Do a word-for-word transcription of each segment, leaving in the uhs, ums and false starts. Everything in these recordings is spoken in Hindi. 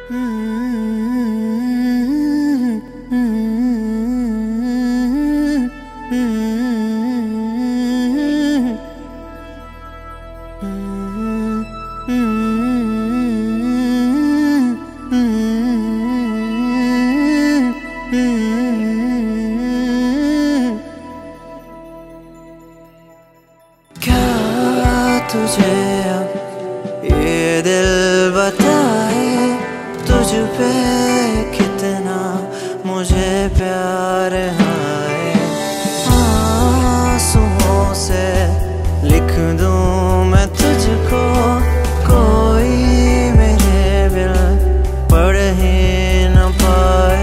तुझे अब ये दिल बताए तुझ पे कितना मुझे प्यार है। आंसुओं से लिख दूं मैं तुझको, कोई मेरे बिल पढ़ ही न पाए।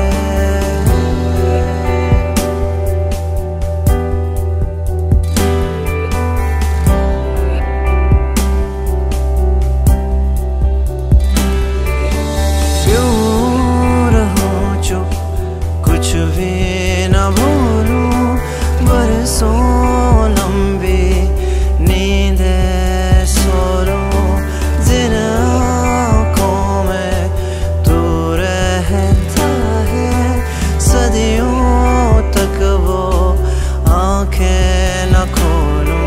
कुछ भी न भूलूं, बरसों लंबी नींदे सो लूं, जिन आँखों में तू रहता है, सदियों तक वो आँखें न खोलूं।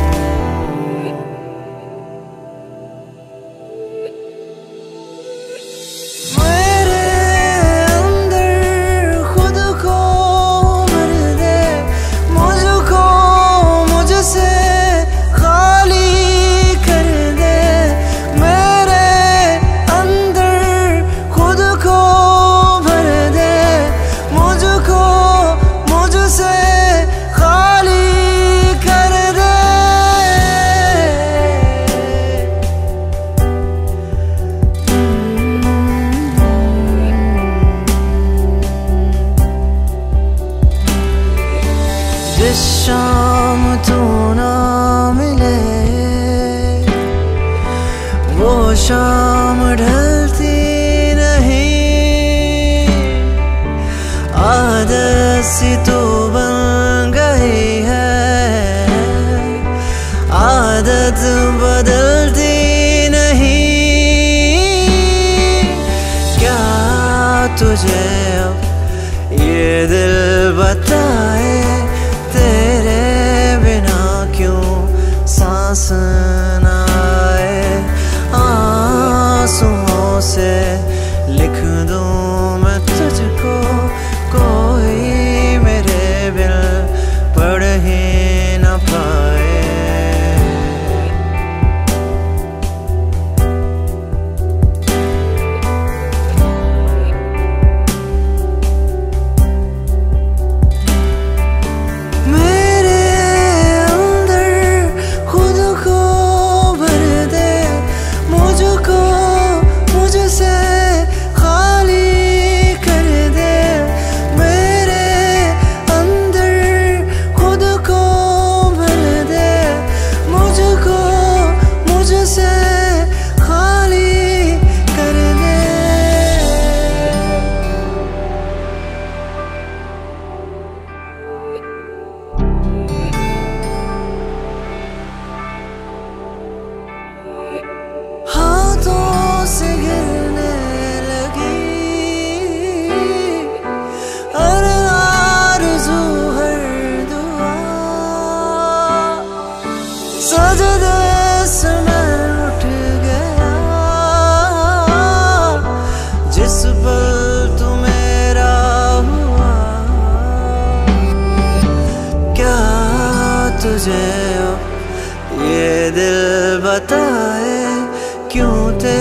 जिस शाम तू ना मिले वो शाम ढलती नहीं, आदत सी तू बन गई है, आदत बदलती नहीं। क्या तुझे अब ये दिल बताए तेरे बिना क्यों सांस न आए। आंसुओं से लिख दूं मैं तुझको, कोई मेरे बिल पढ़ ही न पाए। जिस पल तू मेरा हुआ, क्या तुझे ये दिल बताए क्यों तेरे